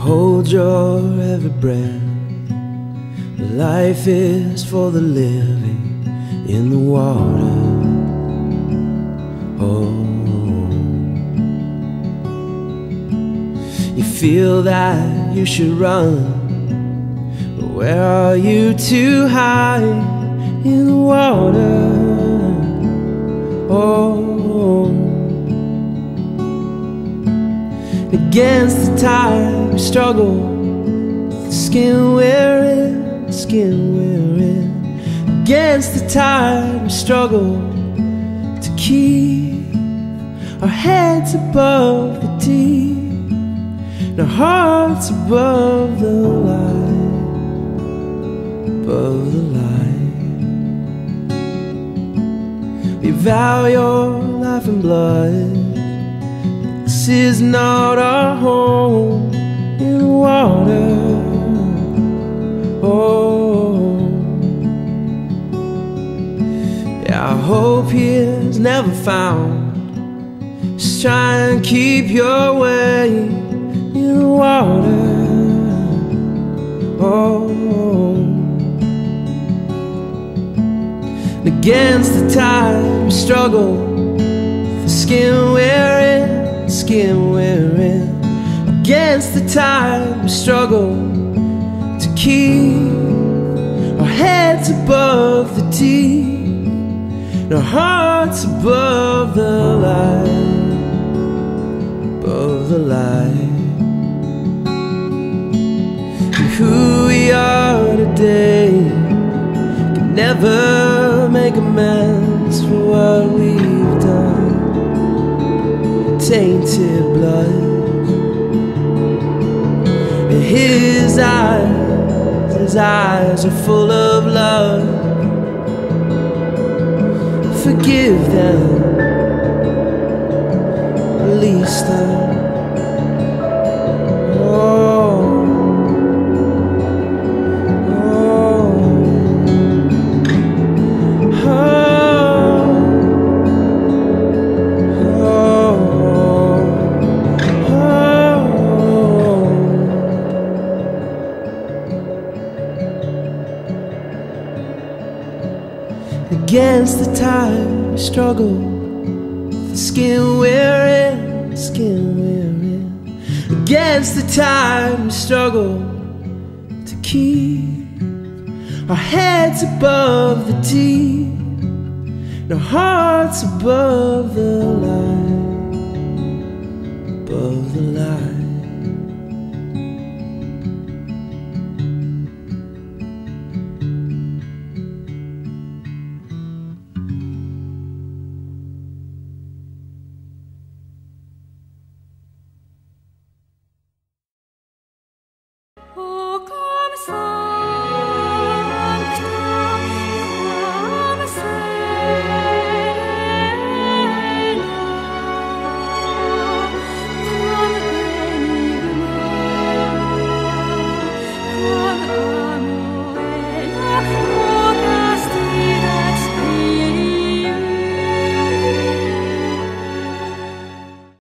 hold your every breath. Life is for the living in the water. Oh, you feel that you should run, but where are you to hide in the water? Oh, against the tide we struggle, the skin we're in, the skin we're in. Against the tide we struggle to keep our heads above the deep, and our hearts above the light, above the light. We vow your life and blood. This is not our home in the water. Oh, yeah, our hope here's never found. Just try and keep your way in the water. Oh, and against the tide we struggle, the skin we're in, the skin we're in. Against the tide we struggle to keep our heads above the deep, and our hearts above the light, above the light. And who we are today can never make amends for what we've done. Tainted blood, and his eyes are full of love. Forgive them, release them. Against the tide we struggle, the skin we're in, the skin we're in. Against the tide we struggle to keep our heads above the deep, and our hearts above the light, above the light.